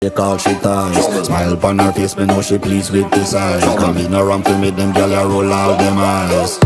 Take all she ties. Smile upon her face, me know she pleased with this eyes. Come in around to meet them, girl, I roll out them eyes.